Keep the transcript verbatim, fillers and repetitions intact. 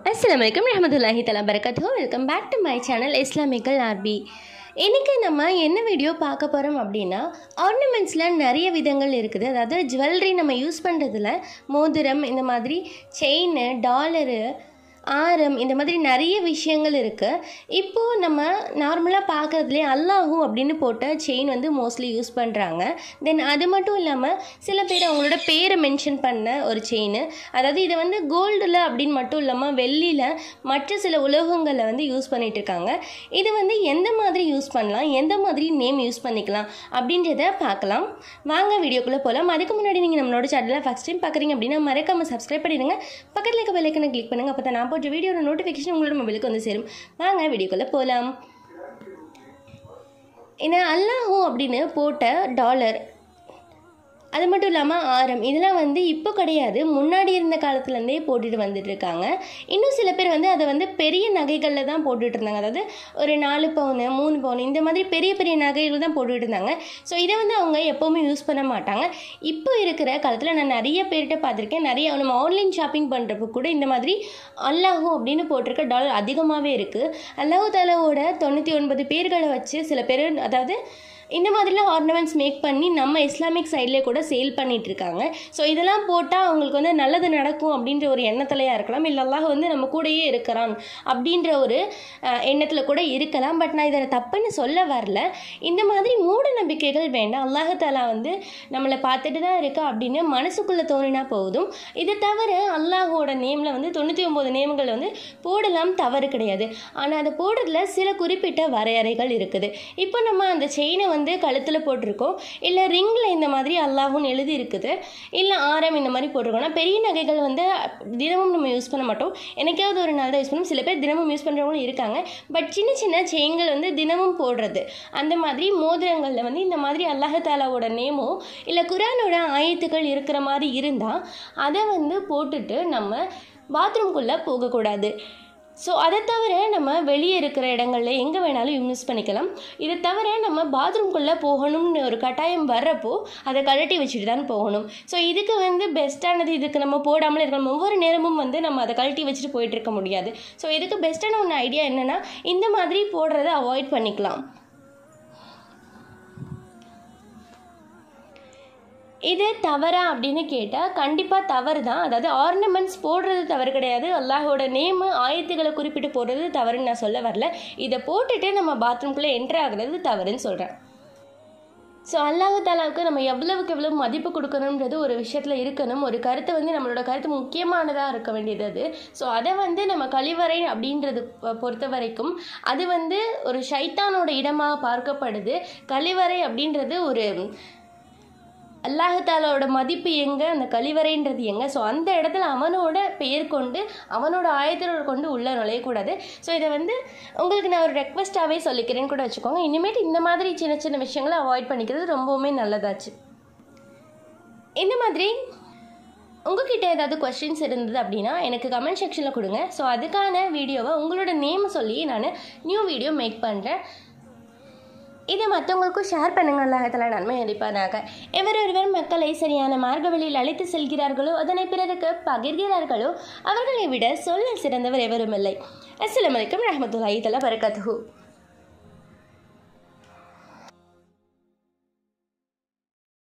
Assalamualaikum warahmatullahi taala barakatuh. Welcome back to my channel Islamical R B. இன்றைக்கி நம்ம என்ன video பார்க்க போகிறோம் அப்படின்னா, ஆர்னமெண்ட்ஸில் நிறைய விதங்கள் இருக்குது. அதாவது ஜுவல்லரி நம்ம யூஸ் பண்ணுறதுல மோதிரம், இந்த மாதிரி செயின், டாலரு, ஆரம், இந்த மாதிரி நிறைய விஷயங்கள் இருக்குது. இப்போது நம்ம நார்மலாக பார்க்குறதுலே அல்லாஹூ அப்படின்னு போட்ட செயின் வந்து மோஸ்ட்லி யூஸ் பண்ணுறாங்க. தென் அது மட்டும் இல்லாமல் சில பேர் அவங்களோட பேரை மென்ஷன் பண்ண ஒரு செயின், அதாவது இதை வந்து கோல்டில் அப்படின்னு மட்டும் இல்லாமல் வெள்ளியில் மற்ற சில உலோகங்களை வந்து யூஸ் பண்ணிகிட்டு இருக்காங்க. இது வந்து எந்த மாதிரி யூஸ் பண்ணலாம், எந்த மாதிரி நேம் யூஸ் பண்ணிக்கலாம் அப்படின்றத பார்க்கலாம். வாங்க வீடியோக்குள்ளே போகலாம். அதுக்கு முன்னாடி நீங்கள் நம்மளோட சேனலில் ஃபஸ்ட் டைம் பார்க்குறீங்க அப்படின்னா மறக்காமல் சப்ஸ்கிரைப் பண்ணிடுங்க. பக்கத்தில் இருக்க பெல் ஐக்கனை கிளிக் பண்ணுங்கள். அப்போ தான் நான் போட்ட வீடியோட நோட்டிஃபிகேஷன் உங்களோட மொபைலுக்கு வந்து சேரும். வாங்க வீடியோக்குள்ளே போகலாம். இந்த அல்லாஹூ அப்படின்னு போட்ட டாலர், அது மட்டும் இல்லாமல் ஆரம், இதெல்லாம் வந்து இப்போ கிடையாது, முன்னாடி இருந்த காலத்துலேருந்தே போட்டுட்டு வந்துட்டு இருக்காங்க. இன்னும் சில பேர் வந்து அதை வந்து பெரிய நகைகளில் தான் போட்டுட்டு இருந்தாங்க. அதாவது ஒரு நாலு பவுனு மூணு பவுனு இந்த மாதிரி பெரிய பெரிய நகைகள் தான் போட்டுட்டு இருந்தாங்க. ஸோ இதை வந்து அவங்க எப்போவுமே யூஸ் பண்ண மாட்டாங்க. இப்போ இருக்கிற காலத்தில் நான் நிறைய பேர்கிட்ட பார்த்துருக்கேன். நிறைய நம்ம ஆன்லைன் ஷாப்பிங் பண்ணுறப்போ கூட இந்த மாதிரி அல்லாஹூ அப்படின்னு போட்டிருக்க டாலர் அதிகமாகவே இருக்குது. அல்லாஹ் தாலாவோட தொண்ணூற்றி ஒன்பது பேர்களை வச்சு சில பேர் அதாவது இந்த மாதிரிலாம் ஆர்னமெண்ட்ஸ் மேக் பண்ணி நம்ம இஸ்லாமிக் சைட்லேயே கூட சேல் பண்ணிகிட்டு இருக்காங்க. ஸோ இதெல்லாம் போட்டால் அவங்களுக்கு வந்து நல்லது நடக்கும் அப்படின்ற ஒரு எண்ணத்துலையாக இருக்கலாம், இல்லை அல்லாஹ் வந்து நம்ம கூடயே இருக்கிறான் அப்படின்ற ஒரு எண்ணத்தில் கூட இருக்கலாம். பட் நான் இதை தப்புன்னு சொல்ல வரல. இந்த மாதிரி மூட நம்பிக்கைகள் வேண்டாம். அல்லாஹ் தாலா வந்து நம்மளை பார்த்துட்டு தான் இருக்கா அப்படின்னு மனசுக்குள்ளே தோணினா போதும். இதை தவிர அல்லாஹோட நேமில் வந்து தொண்ணூற்றி ஒம்பது நேம்கள் வந்து போடலாம், தவறு கிடையாது. ஆனால் அதை போடுறதுல சில குறிப்பிட்ட வரையறைகள் இருக்குது. இப்போ நம்ம அந்த செயினை வந்து கழுத்தில் போட்டிருக்கோம், இல்லை ரிங்கில் இந்த மாதிரி அல்லாஹ்னு எழுதி இருக்குது, இல்லை ஆரம் இந்த மாதிரி போட்டிருக்கோம்னா பெரிய நகைகள் வந்து தினமும் நம்ம யூஸ் பண்ண மாட்டோம், எனக்காவது ஒரு நாள் தான் யூஸ் பண்ணுவோம். சில பேர் தினமும் யூஸ் பண்ணுறவங்களும் இருக்காங்க. பட் சின்ன சின்ன செயின்கள் வந்து தினமும் போடுறது, அந்த மாதிரி மோதிரங்களில் வந்து இந்த மாதிரி அல்லாஹ் தாலாவோட நேமோ இல்லை குரானோட ஆயத்துக்கள் இருக்கிற மாதிரி இருந்தால் அதை வந்து போட்டுட்டு நம்ம பாத்ரூம்குள்ளே போகக்கூடாது. ஸோ அதை தவிர நம்ம வெளியே இருக்கிற இடங்களில் எங்கே வேணாலும் யூஸ் பண்ணிக்கலாம். இதை தவிர நம்ம பாத்ரூம்குள்ளே போகணும்னு ஒரு கட்டாயம் வர்றப்போ அதை கழட்டி வச்சுட்டு தான் போகணும். ஸோ இதுக்கு வந்து பெஸ்ட்டானது, இதுக்கு நம்ம போடாமல் இருக்கணும். ஒவ்வொரு நேரமும் வந்து நம்ம அதை கழட்டி வச்சுட்டு போயிட்டு இருக்க முடியாது. ஸோ இதுக்கு பெஸ்ட்டான ஒன்று ஐடியா என்னென்னா, இந்த மாதிரி போடுறதை அவாய்ட் பண்ணிக்கலாம். இது தவறா அப்படின்னு கேட்டால் கண்டிப்பாக தவறு தான். அதாவது ஆர்னமெண்ட்ஸ் போடுறது தவறு கிடையாது, அல்லாஹோட நேமு ஆயத்துக்களை குறிப்பிட்டு போடுறது தவறுன்னு நான் சொல்ல வரல. இதை போட்டுட்டு நம்ம பாத்ரூம்குள்ளே என்ட்ரு ஆகுறது தவறுன்னு சொல்கிறேன். ஸோ அல்லாஹ் தாலாவுக்கு நம்ம எவ்வளவுக்கு எவ்வளோ மதிப்பு கொடுக்கணுன்றது ஒரு விஷயத்தில் இருக்கணும். ஒரு கருத்தை வந்து நம்மளோட கருத்து முக்கியமானதாக இருக்க வேண்டியது அது. ஸோ அதை வந்து நம்ம கழிவறை அப்படின்றது பொறுத்த வரைக்கும் அது வந்து ஒரு ஷைத்தானோட இடமாக பார்க்கப்படுது. கழிவறை அப்படின்றது ஒரு அல்லாஹ் தாலாவோட மதிப்பு எங்கே, அந்த கழிவறைன்றது எங்கே. ஸோ அந்த இடத்துல அவனோட பெயர் கொண்டு அவனோட ஆயத்தோடு கொண்டு உள்ளே நுழையக்கூடாது. ஸோ இதை வந்து உங்களுக்கு நான் ஒரு ரெக்வஸ்ட்டாகவே சொல்லிக்கிறேன்னு கூட வச்சுக்கோங்க. இனிமேட்டு இந்த மாதிரி சின்ன சின்ன விஷயங்களை அவாய்ட் பண்ணிக்கிறது ரொம்பவுமே நல்லதாச்சு. இந்த மாதிரி உங்ககிட்ட ஏதாவது கொஸ்டின்ஸ் இருந்தது அப்படின்னா எனக்கு கமெண்ட் செக்ஷனில் கொடுங்க. ஸோ அதுக்கான வீடியோவை உங்களோட நேம் சொல்லி நான் நியூ வீடியோ மேக் பண்ணுறேன். இதை மற்றவங்களுக்கும் ஷேர் பண்ணுங்கள். அல்லாஹ் நன்மை அளிப்பானாக. எவர் ஒருவர் மக்களை சரியான மார்க்க வழியில் அழைத்து செல்கிறார்களோ, அதனை பிறருக்கு பகிர்கிறார்களோ, அவர்களை விட சொல்ல சிறந்தவர் எவரும் இல்லை. அஸ்ஸலாமு அலைக்கும் வரஹ்மத்துல்லாஹி தஆலா பரகாத்துஹு.